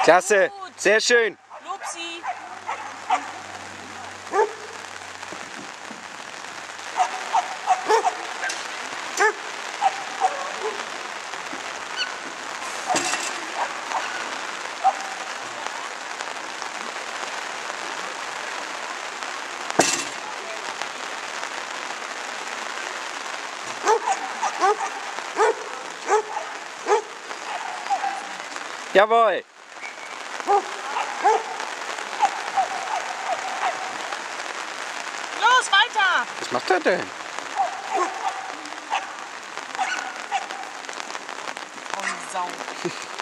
Klasse, sehr schön. Lupsi. Jawohl. Los, weiter! Was macht er denn? Oh, Sau.